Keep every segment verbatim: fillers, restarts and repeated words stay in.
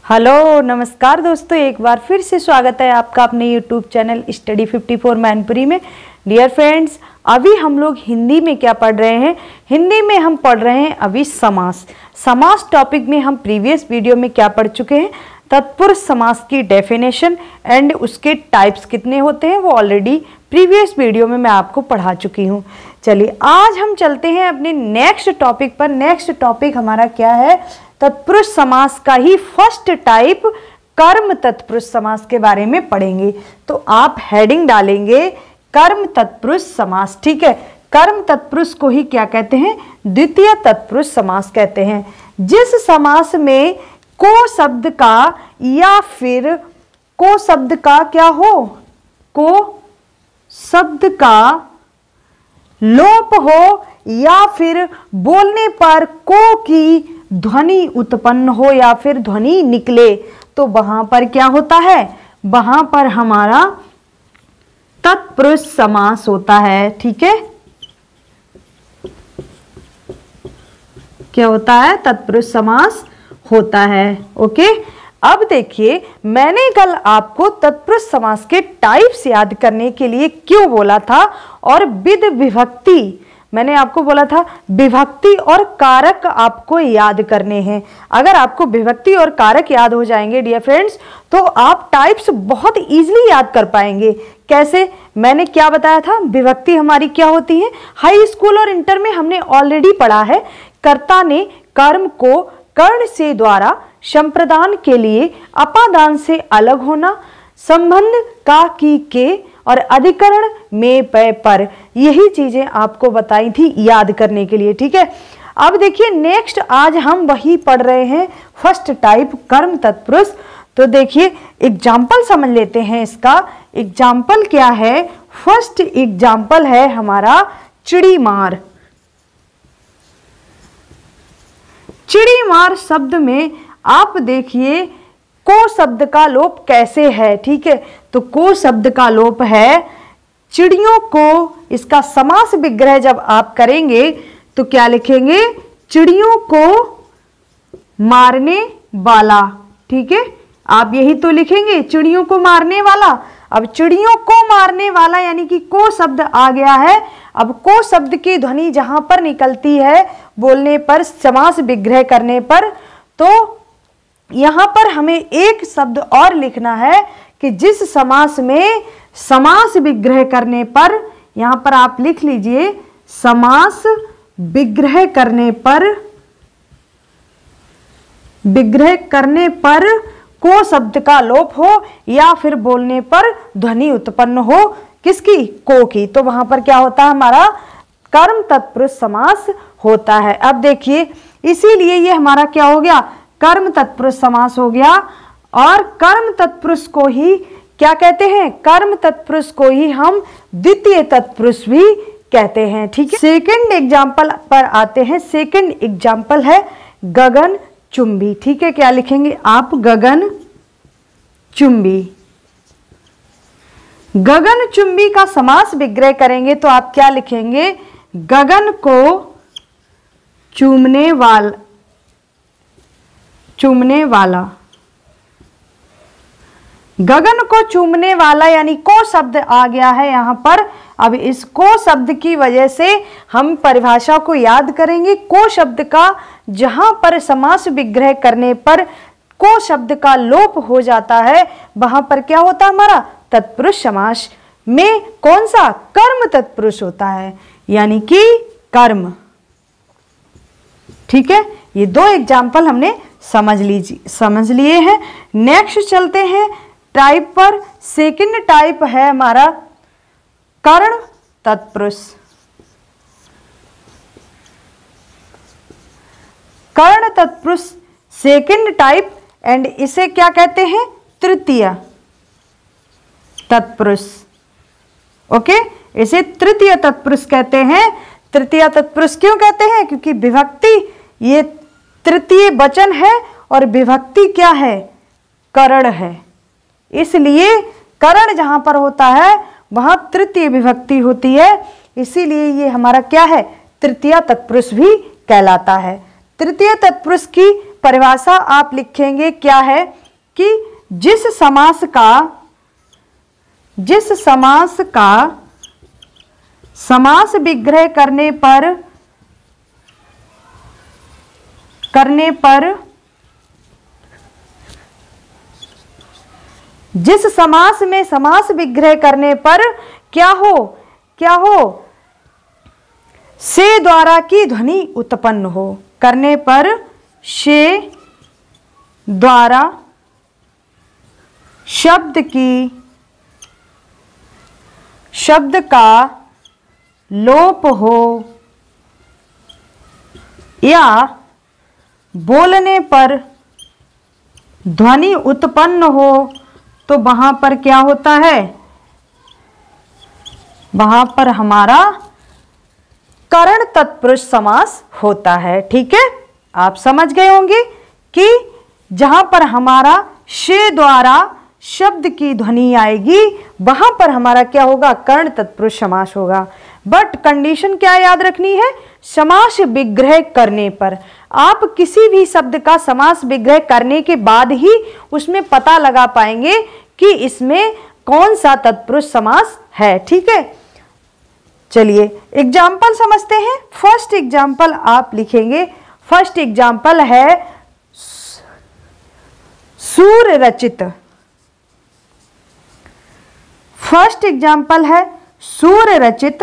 Hello नमस्कार दोस्तों, एक बार फिर से स्वागत है आपका अपने YouTube channel study fifty four Mainpuri में। डियर फ्रेंड्स, अभी हम लोग हिंदी में क्या पढ़ रहे हैं? हिंदी में हम पढ़ रहे हैं अभी समास। समास टॉपिक में हम प्रीवियस वीडियो में क्या पढ़ चुके हैं? तत्पुरुष समास की डेफिनेशन एंड उसके टाइप्स कितने होते हैं वो ऑलरेडी प्रीवियस वीडियो में मैं आपको पढ़ा चुकी हूँ। चलिए आज हम चलते हैं अपने नेक्स्ट टॉपिक पर। नेक्स्ट टॉपिक हमारा क्या है? तत्पुरुष समास का ही फर्स्ट टाइप कर्म तत्पुरुष समास के बारे में पढ़ेंगे। तो आप हेडिंग डालेंगे कर्म तत्पुरुष समास, ठीक है। कर्म तत्पुरुष को ही क्या कहते हैं? द्वितीय तत्पुरुष समास कहते हैं। जिस समास में को शब्द का या फिर को शब्द का क्या हो, को शब्द का लोप हो या फिर बोलने पर को की ध्वनि उत्पन्न हो या फिर ध्वनि निकले, तो वहां पर क्या होता है? वहां पर हमारा तत्पुरुष समास होता है, ठीक है। क्या होता है? तत्पुरुष समास होता है। ओके, अब देखिए मैंने कल आपको तत्पुरुष समास के टाइप्स याद करने के लिए क्यों बोला था और विध विभक्ति मैंने आपको बोला था विभक्ति और कारक आपको याद करने हैं। अगर आपको विभक्ति और कारक याद हो जाएंगे डियर फ्रेंड्स, तो आप टाइप्स बहुत इजीली याद कर पाएंगे। कैसे? मैंने क्या बताया था? विभक्ति हमारी क्या होती है? हाई स्कूल और इंटर में हमने ऑलरेडी पढ़ा है। कर्ता ने कर्म को कर्ण से द्वारा संप्रदान के लिए अपादान से अलग होना, संबंध का की के और अधिकरण में पे पर, यही चीजें आपको बताई थी याद करने के लिए, ठीक है। अब देखिए नेक्स्ट आज हम वही पढ़ रहे हैं फर्स्ट टाइप कर्म तत्पुरुष। तो देखिए एग्जाम्पल समझ लेते हैं इसका। एग्जाम्पल क्या है? फर्स्ट एग्जाम्पल है हमारा चिड़ी मार। चिड़ी मार शब्द में आप देखिए को शब्द का लोप कैसे है, ठीक है। तो को शब्द का लोप है चिड़ियों को, इसका समास विग्रह जब आप करेंगे तो क्या लिखेंगे? चिड़ियों को मारने वाला, ठीक है। आप यही तो लिखेंगे, चिड़ियों को मारने वाला। अब चिड़ियों को मारने वाला यानी कि को शब्द आ गया है। अब को शब्द की ध्वनि जहां पर निकलती है बोलने पर, समास विग्रह करने पर, तो यहां पर हमें एक शब्द और लिखना है कि जिस समास में समास विग्रह करने पर, यहां पर आप लिख लीजिए समास विग्रह करने पर, विग्रह करने पर को शब्द का लोप हो या फिर बोलने पर ध्वनि उत्पन्न हो, किसकी? को की। तो वहां पर क्या होता है? हमारा कर्म तत्पुरुष समास होता है। अब देखिए इसीलिए ये हमारा क्या हो गया? कर्म तत्पुरुष समास हो गया। और कर्म तत्पुरुष को ही क्या कहते हैं? कर्म तत्पुरुष को ही हम द्वितीय तत्पुरुष भी कहते हैं, ठीक है। सेकंड एग्जाम्पल पर आते हैं। सेकंड एग्जाम्पल है गगन चुंबी, ठीक है। क्या लिखेंगे आप? गगन चुंबी। गगन चुंबी का समास विग्रह करेंगे तो आप क्या लिखेंगे? गगन को चूमने वाला, चूमने वाला। गगन को चूमने वाला यानी को शब्द आ गया है यहां पर। अब इस को शब्द की वजह से हम परिभाषा को याद करेंगे। को शब्द का जहां पर समास विग्रह करने पर को शब्द का लोप हो जाता है वहां पर क्या होता है? हमारा तत्पुरुष समास में कौन सा? कर्म तत्पुरुष होता है, यानी कि कर्म, ठीक है। ये दो एग्जाम्पल हमने समझ लीजिए समझ लिए हैं। नेक्स्ट चलते हैं टाइप पर। सेकंड टाइप है हमारा कर्ण तत्पुरुष। कर्ण तत्पुरुष सेकंड टाइप एंड इसे क्या कहते हैं? तृतीय तत्पुरुष। ओके, इसे तृतीय तत्पुरुष कहते हैं। तृतीय तत्पुरुष क्यों कहते हैं? क्योंकि विभक्ति ये तृतीय वचन है और विभक्ति क्या है? करण है। इसलिए करण जहां पर होता है वहां तृतीय विभक्ति होती है, इसीलिए ये हमारा क्या है? तृतीय तत्पुरुष भी कहलाता है। तृतीय तत्पुरुष की परिभाषा आप लिखेंगे क्या है कि जिस समास का जिस समास का समास विग्रह करने पर करने पर जिस समास में समास विग्रह करने पर क्या हो क्या हो से द्वारा की ध्वनि उत्पन्न हो, करने पर से द्वारा शब्द की शब्द का लोप हो या बोलने पर ध्वनि उत्पन्न हो, तो वहां पर क्या होता है, वहां पर हमारा करण तत्पुरुष समास होता है। ठीक है, आप समझ गए होंगे कि जहां पर हमारा से द्वारा शब्द की ध्वनि आएगी वहां पर हमारा क्या होगा, कर्ण तत्पुरुष समास होगा। बट कंडीशन क्या याद रखनी है, समास विग्रह करने पर। आप किसी भी शब्द का समास विग्रह करने के बाद ही उसमें पता लगा पाएंगे कि इसमें कौन सा तत्पुरुष समास है। ठीक है, चलिए एग्जाम्पल समझते हैं। फर्स्ट एग्जाम्पल आप लिखेंगे, फर्स्ट एग्जाम्पल है सूर्य रचित। फर्स्ट एग्जाम्पल है सूर्य रचित।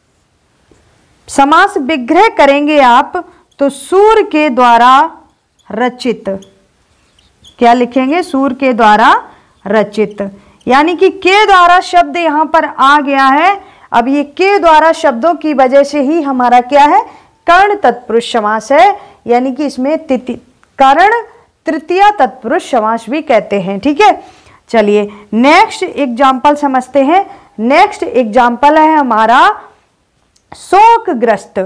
समास विग्रह करेंगे आप तो सूर्य के द्वारा रचित। क्या लिखेंगे, सूर्य के द्वारा रचित, यानी कि के द्वारा शब्द यहां पर आ गया है। अब ये के द्वारा शब्दों की वजह से ही हमारा क्या है, कर्ण तत्पुरुष समास है, यानी कि इसमें कर्ण तृतीय तत्पुरुष समास भी कहते हैं। ठीक है, चलिए नेक्स्ट एग्जाम्पल समझते हैं। नेक्स्ट एग्जाम्पल है हमारा शोकग्रस्त।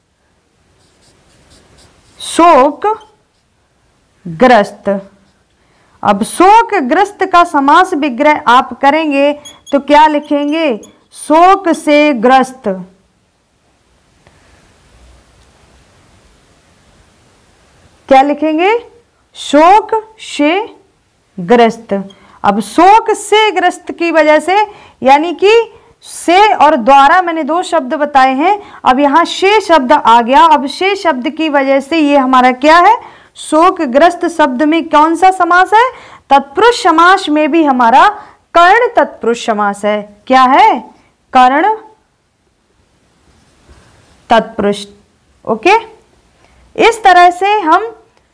शोकग्रस्त। अब शोकग्रस्त का समास विग्रह आप करेंगे तो क्या लिखेंगे, शोक से ग्रस्त। क्या लिखेंगे, शोक से ग्रस्त। अब शोक से ग्रस्त की वजह से, यानी कि से और द्वारा मैंने दो शब्द बताए हैं, अब यहां से शब्द आ गया। अब से शब्द की वजह से ये हमारा क्या है, शोकग्रस्त शब्द में कौन सा समास है, तत्पुरुष समास में भी हमारा कर्ण तत्पुरुष समास है। क्या है, कर्ण तत्पुरुष। ओके, इस तरह से हम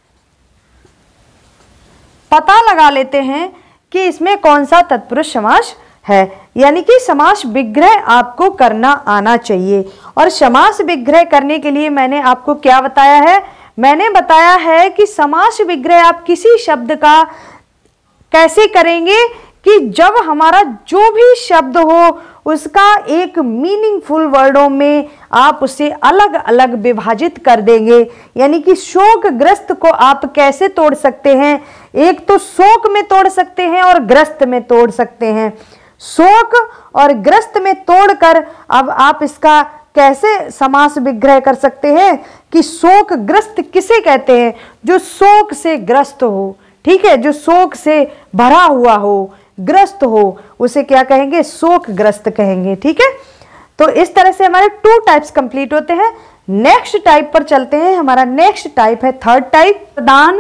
पता लगा लेते हैं कि इसमें कौन सा तत्पुरुष समास है, यानी कि समास विग्रह आपको करना आना चाहिए। और समास विग्रह करने के लिए मैंने आपको क्या बताया है, मैंने बताया है कि समास विग्रह आप किसी शब्द का कैसे करेंगे कि जब हमारा जो भी शब्द हो उसका एक मीनिंगफुल वर्डों में आप उसे अलग अलग विभाजित कर देंगे। यानी कि शोकग्रस्त को आप कैसे तोड़ सकते हैं, एक तो शोक में तोड़ सकते हैं और ग्रस्त में तोड़ सकते हैं। शोक और ग्रस्त में तोड़कर अब आप इसका कैसे समास विग्रह कर सकते हैं कि शोकग्रस्त किसे कहते हैं, जो शोक से ग्रस्त हो। ठीक है, जो शोक से भरा हुआ हो, ग्रस्त हो, उसे क्या कहेंगे, शोकग्रस्त कहेंगे। ठीक है, तो इस तरह से हमारे टू टाइप्स कंप्लीट होते हैं। नेक्स्ट टाइप पर चलते हैं। हमारा नेक्स्ट टाइप है थर्ड टाइप, प्रदान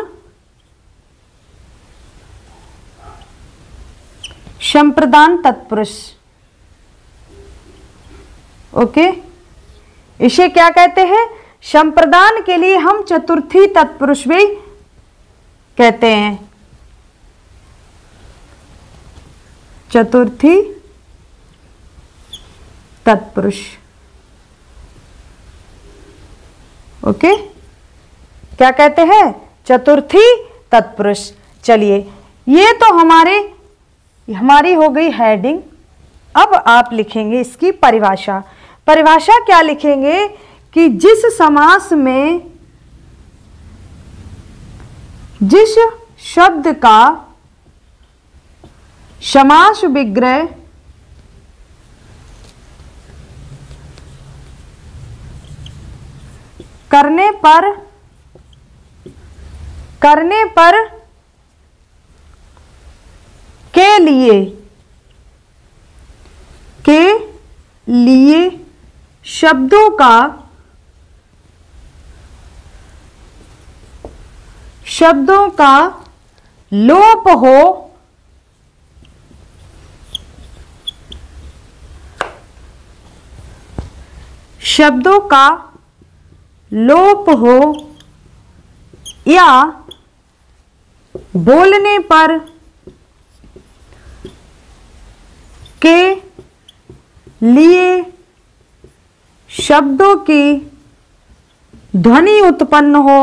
संप्रदान तत्पुरुष। ओके, इसे क्या कहते हैं, संप्रदान के लिए हम चतुर्थी तत्पुरुष भी कहते हैं। चतुर्थी तत्पुरुष। ओके, क्या कहते हैं, चतुर्थी तत्पुरुष। चलिए, ये तो हमारे हमारी हो गई हेडिंग। अब आप लिखेंगे इसकी परिभाषा। परिभाषा क्या लिखेंगे कि जिस समास में जिस शब्द का समास विग्रह करने पर करने पर, के लिए, के लिए शब्दों का, शब्दों का लोप हो, शब्दों का लोप हो या बोलने पर के लिए शब्दों की ध्वनि उत्पन्न हो,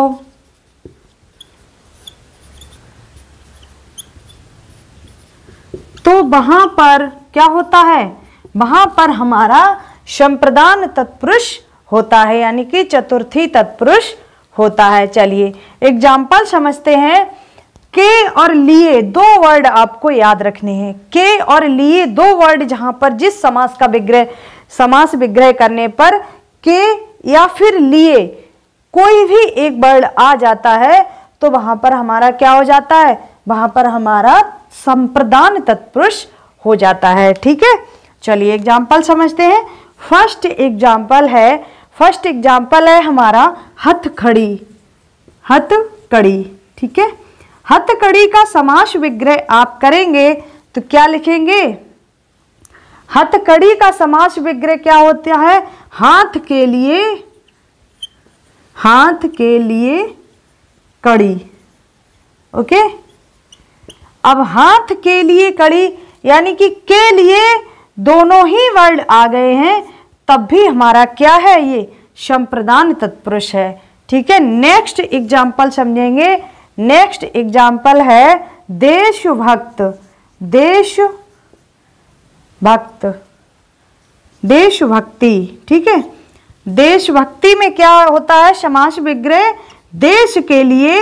तो वहां पर क्या होता है, वहां पर हमारा संप्रदान तत्पुरुष होता है, यानी कि चतुर्थी तत्पुरुष होता है। चलिए एग्जाम्पल समझते हैं। के और लिए दो वर्ड आपको याद रखने हैं। के और लिए दो वर्ड जहां पर जिस समास का विग्रह, समास विग्रह करने पर के या फिर लिए कोई भी एक वर्ड आ जाता है तो वहां पर हमारा क्या हो जाता है, वहां पर हमारा संप्रदान तत्पुरुष हो जाता है। ठीक है, चलिए एग्जाम्पल समझते हैं। फर्स्ट एग्जाम्पल है, फर्स्ट एग्जाम्पल है हमारा हथकड़ी, हथकड़ी। ठीक है, हथकड़ी का समास विग्रह आप करेंगे तो क्या लिखेंगे, हथकड़ी का समास विग्रह क्या होता है, हाथ के लिए, हाथ के लिए कड़ी। ओके, अब हाथ के लिए कड़ी यानी कि के लिए दोनों ही वर्ड आ गए हैं, तब भी हमारा क्या है, ये संप्रदान तत्पुरुष है। ठीक है, नेक्स्ट एग्जाम्पल समझेंगे। नेक्स्ट एग्जाम्पल है देशभक्त, देशभक्त, देशभक्ति। ठीक है, देशभक्ति में क्या होता है, समास विग्रह देश के लिए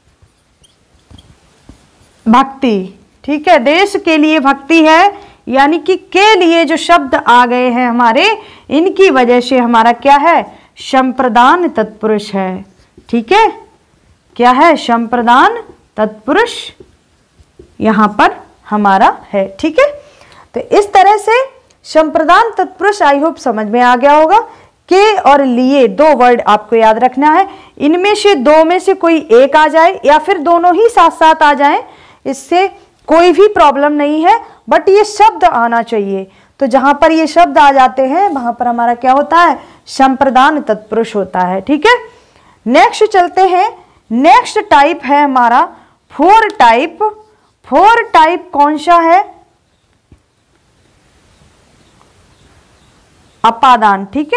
भक्ति। ठीक है, देश के लिए भक्ति है, यानी कि के लिए जो शब्द आ गए हैं हमारे, इनकी वजह से हमारा क्या है, संप्रदान तत्पुरुष है। ठीक है, क्या है, संप्रदान तत्पुरुष यहां पर हमारा है। ठीक है, तो इस तरह से संप्रदान तत्पुरुष आई होप समझ में आ गया होगा। के और लिए दो वर्ड आपको याद रखना है, इनमें से दो में से कोई एक आ जाए या फिर दोनों ही साथ साथ आ जाएं, इससे कोई भी प्रॉब्लम नहीं है, बट ये शब्द आना चाहिए। तो जहां पर ये शब्द आ जाते हैं वहां पर हमारा क्या होता है, संप्रदान तत्पुरुष होता है। ठीक है, नेक्स्ट चलते हैं। नेक्स्ट टाइप है हमारा फोर टाइप। फोर टाइप कौन सा है, अपादान। ठीक है,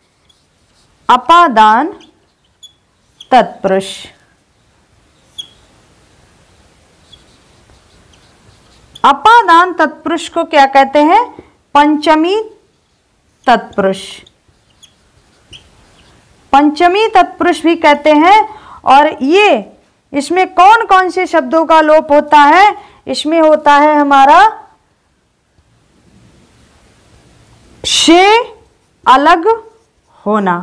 अपादान तत्पुरुष। अपादान तत्पुरुष को क्या कहते हैं, पंचमी तत्पुरुष, पंचमी तत्पुरुष भी कहते हैं। और ये इसमें कौन कौन से शब्दों का लोप होता है, इसमें होता है हमारा से अलग होना।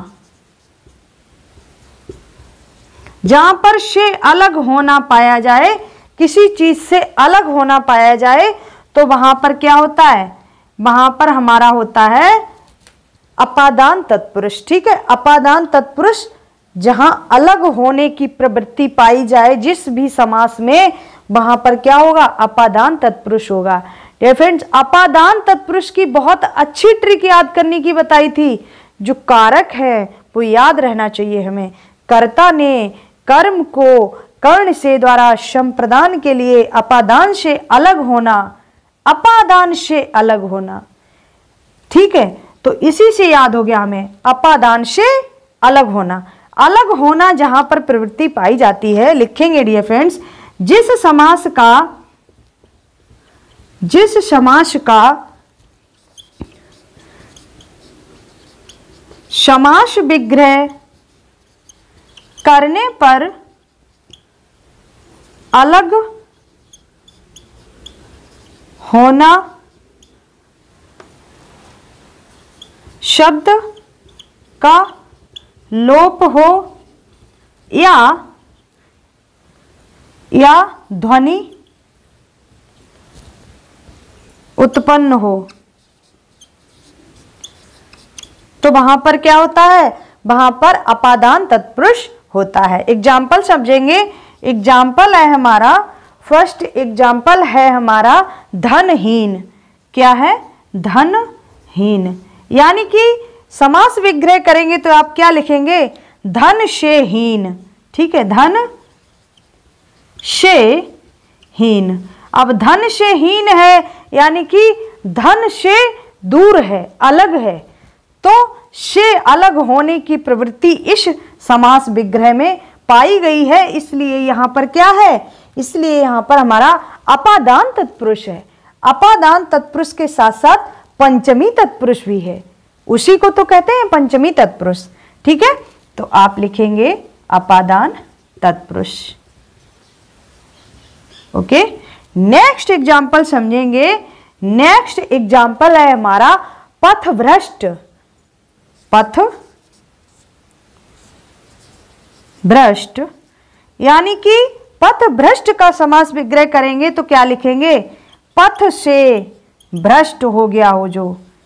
जहां पर से अलग होना पाया जाए, किसी चीज से अलग होना पाया जाए, तो वहां पर क्या होता है, वहां पर हमारा होता है अपादान तत्पुरुष। ठीक है, अपादान तत्पुरुष जहां अलग होने की प्रवृत्ति पाई जाए जिस भी समास में, वहां पर क्या होगा, अपादान तत्पुरुष होगा। डियर फ्रेंड्स, अपादान तत्पुरुष की बहुत अच्छी ट्रिक याद करने की बताई थी। जो कारक है वो याद रहना चाहिए हमें। कर्ता ने कर्म को कर्ण से द्वारा संप्रदान के लिए अपादान से अलग होना, अपादान से अलग होना। ठीक है, तो इसी से याद हो गया हमें, अपादान से अलग होना। अलग होना जहां पर प्रवृत्ति पाई जाती है, लिखेंगे डियर फ्रेंड्स, जिस समास का, जिस समास का समास विग्रह करने पर अलग होना शब्द का लोप हो या या ध्वनि उत्पन्न हो, तो वहां पर क्या होता है, वहां पर अपादान तत्पुरुष होता है। एग्जाम्पल समझेंगे। एग्जाम्पल है हमारा, फर्स्ट एग्जाम्पल है हमारा धनहीन। क्या है, धनहीन। यानी कि समास विग्रह करेंगे तो आप क्या लिखेंगे, धन से हीन। ठीक है, धन से हीन। अब धन से हीन है यानी कि धन से दूर है, अलग है, तो से अलग होने की प्रवृत्ति इस समास विग्रह में पाई गई है, इसलिए यहां पर क्या है, इसलिए यहां पर हमारा अपादान तत्पुरुष है। अपादान तत्पुरुष के साथ साथ पंचमी तत्पुरुष भी है, उसी को तो कहते हैं पंचमी तत्पुरुष। ठीक है, तो आप लिखेंगे अपादान तत्पुरुष। ओके, नेक्स्ट एग्जाम्पल समझेंगे। नेक्स्ट एग्जाम्पल है हमारा पथभ्रष्ट। पथ भ्रष्ट यानी कि पथ भ्रष्ट का समास विग्रह करेंगे तो क्या लिखेंगे, पथ से भ्रष्ट हो गया हो जो,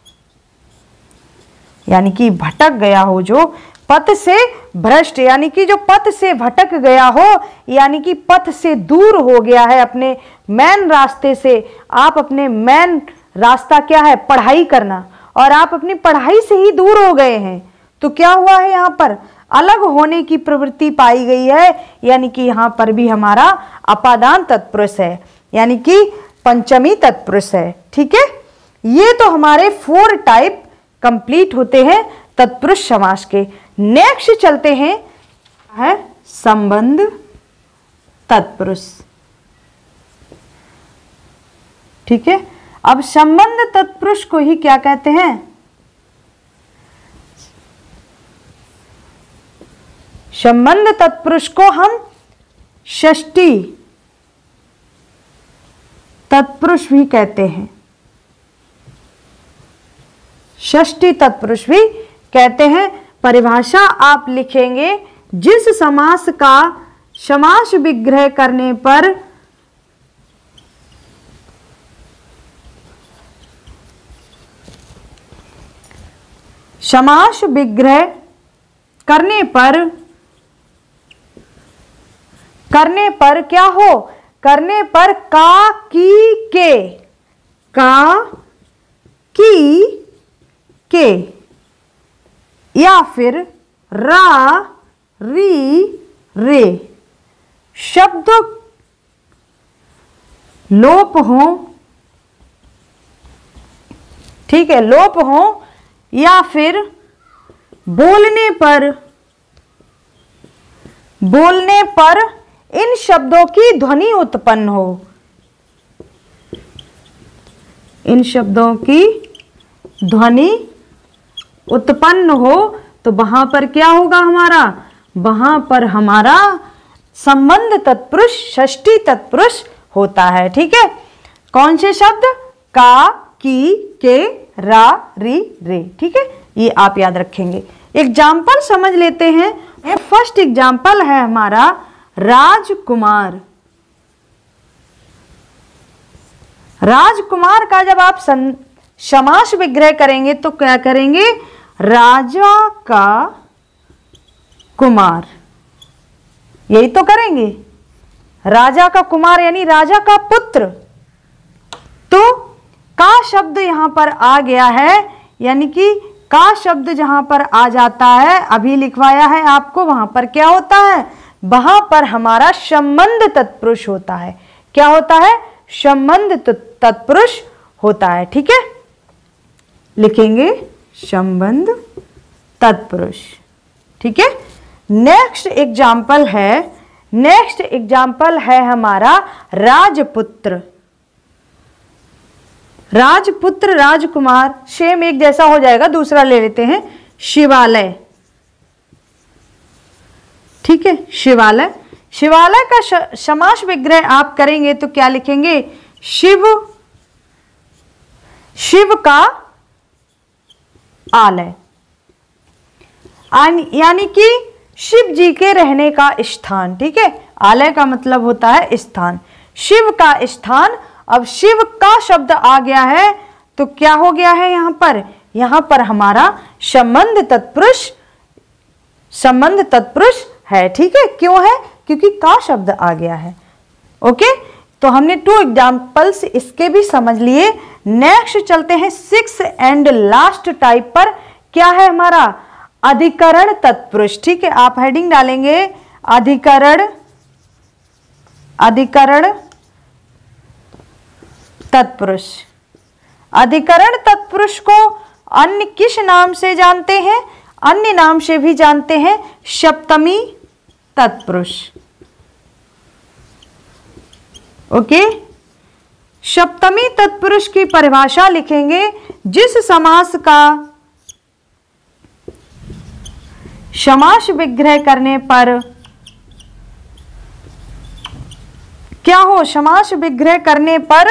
यानी कि भटक गया हो जो। पथ से भ्रष्ट यानी कि जो पथ से भटक गया हो, यानी कि पथ से दूर हो गया है, अपने मेन रास्ते से। आप अपने मेन रास्ता क्या है, पढ़ाई करना, और आप अपनी पढ़ाई से ही दूर हो गए हैं, तो क्या हुआ है, यहाँ पर अलग होने की प्रवृत्ति पाई गई है, यानी कि यहाँ पर भी हमारा अपादान तत्पुरुष है, यानी कि पंचमी तत्पुरुष है। ठीक है, ये तो हमारे फोर टाइप कंप्लीट होते हैं तत्पुरुष समास के। नेक्स्ट चलते हैं है संबंध तत्पुरुष। ठीक है, अब संबंध तत्पुरुष को ही क्या कहते हैं, संबंध तत्पुरुष को हम षष्ठी तत्पुरुष भी कहते हैं, षष्ठी तत्पुरुष भी कहते हैं। परिभाषा आप लिखेंगे, जिस समास का समास विग्रह करने पर समास विग्रह करने पर करने पर क्या हो, करने पर का, की, के, का, की, के, या फिर रा, री, रे शब्द लोप हो। ठीक है, लोप हो, या फिर बोलने पर बोलने पर इन शब्दों की ध्वनि उत्पन्न हो, इन शब्दों की ध्वनि उत्पन्न हो, तो वहां पर क्या होगा हमारा, वहां पर हमारा संबंध तत्पुरुष षष्ठी तत्पुरुष होता है। ठीक है, कौन से शब्द, का, की, के, रा, री, रे। ठीक है, ये आप याद रखेंगे। एग्जाम्पल समझ लेते हैं। फर्स्ट एग्जाम्पल है हमारा राजकुमार। राजकुमार का जब आप समास विग्रह करेंगे तो क्या करेंगे, राजा का कुमार, यही तो करेंगे, राजा का कुमार यानी राजा का पुत्र। तो का शब्द यहां पर आ गया है, यानी कि का शब्द जहां पर आ जाता है, अभी लिखवाया है आपको, वहां पर क्या होता है, वहां पर हमारा संबंध तत्पुरुष होता है। क्या होता है, संबंध तत्पुरुष होता है। ठीक है, लिखेंगे संबंध तत्पुरुष। ठीक है, नेक्स्ट एग्जाम्पल है नेक्स्ट एग्जाम्पल है हमारा राजपुत्र। राजपुत्र, राजकुमार सेम एक जैसा हो जाएगा, दूसरा ले लेते हैं शिवालय। ठीक है, शिवालय शिवालय का समास विग्रह आप करेंगे तो क्या लिखेंगे, शिव शिव का आलय, यानी कि शिव जी के रहने का स्थान। ठीक है, आलय का मतलब होता है स्थान, शिव का स्थान। अब शिव का शब्द आ गया है तो क्या हो गया है यहां पर, यहां पर हमारा संबंध तत्पुरुष, संबंध तत्पुरुष है। ठीक है, क्यों है, क्योंकि का शब्द आ गया है। ओके, तो हमने टू एग्जाम्पल्स इसके भी समझ लिए। नेक्स्ट चलते हैं सिक्स एंड लास्ट टाइप पर। क्या है हमारा, अधिकरण तत्पुरुष। ठीक है, आप हेडिंग डालेंगे अधिकरण, अधिकरण तत्पुरुष। अधिकरण तत्पुरुष को अन्य किस नाम से जानते हैं, अन्य नाम से भी जानते हैं, सप्तमी तत्पुरुष। ओके, सप्तमी तत्पुरुष की परिभाषा लिखेंगे, जिस समास का समास विग्रह करने पर क्या हो, समास विग्रह करने पर,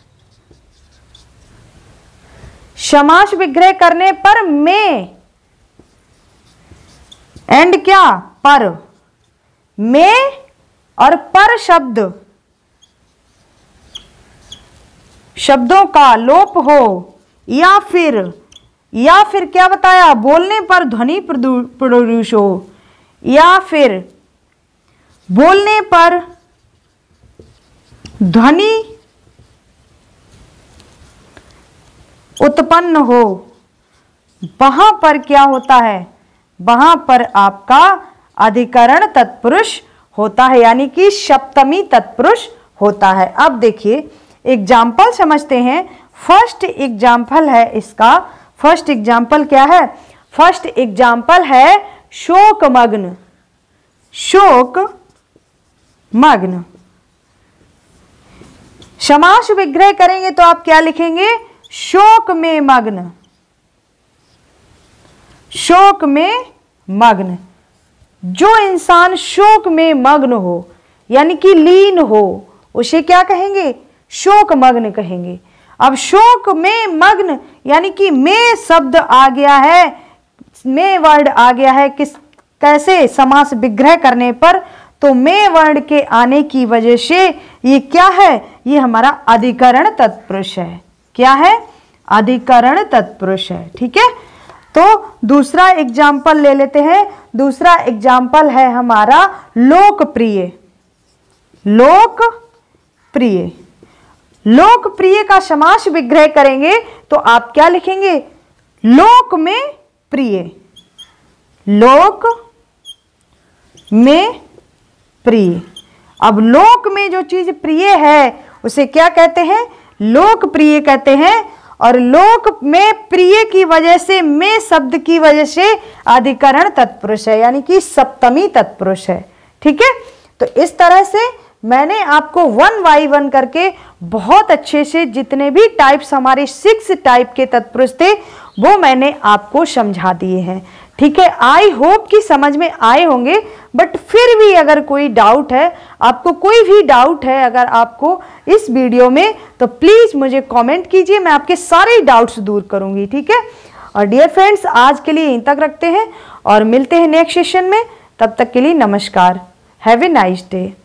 समास विग्रह करने पर में एंड क्या, पर, में और पर शब्द, शब्दों का लोप हो, या फिर, या फिर क्या बताया, बोलने पर ध्वनि प्रदूष हो, या फिर बोलने पर ध्वनि उत्पन्न हो, वहां पर क्या होता है, वहां पर आपका अधिकरण तत्पुरुष होता है, यानी कि सप्तमी तत्पुरुष होता है। अब देखिए एग्जाम्पल समझते हैं। फर्स्ट एग्जाम्पल है इसका, फर्स्ट एग्जाम्पल क्या है, फर्स्ट एग्जाम्पल है शोक मग्न, शोक मग्न। समास विग्रह करेंगे तो आप क्या लिखेंगे, शोक में मग्न, शोक में मग्न। जो इंसान शोक में मग्न हो यानी कि लीन हो, उसे क्या कहेंगे, शोक मग्न कहेंगे। अब शोक में मग्न यानी कि में शब्द आ गया है, में वर्ड आ गया है, किस कैसे, समास विग्रह करने पर, तो में वर्ण के आने की वजह से ये क्या है, ये हमारा अधिकरण तत्पुरुष है। क्या है, अधिकरण तत्पुरुष है। ठीक है, तो दूसरा एग्जाम्पल ले लेते हैं। दूसरा एग्जाम्पल है हमारा लोकप्रिय, लोकप्रिय। लोकप्रिय का समास विग्रह करेंगे तो आप क्या लिखेंगे, लोक में प्रिय, लोक में प्रिय। अब लोक में जो चीज प्रिय है उसे क्या कहते हैं, लोकप्रिय कहते हैं। और लोक में प्रिय की वजह से, में शब्द की वजह से अधिकरण तत्पुरुष है, यानी कि सप्तमी तत्पुरुष है। ठीक है, तो इस तरह से मैंने आपको वन बाई वन करके बहुत अच्छे से जितने भी टाइप्स, हमारे सिक्स टाइप के तत्पुरुष थे, वो मैंने आपको समझा दिए हैं। ठीक है, आई होप कि समझ में आए होंगे। बट फिर भी अगर कोई डाउट है, आपको कोई भी डाउट है अगर आपको इस वीडियो में, तो प्लीज मुझे कमेंट कीजिए, मैं आपके सारे डाउट्स दूर करूंगी। ठीक है, और डियर फ्रेंड्स, आज के लिए यहीं तक रखते हैं और मिलते हैं नेक्स्ट सेशन में। तब तक के लिए नमस्कार, हैव ए नाइस डे।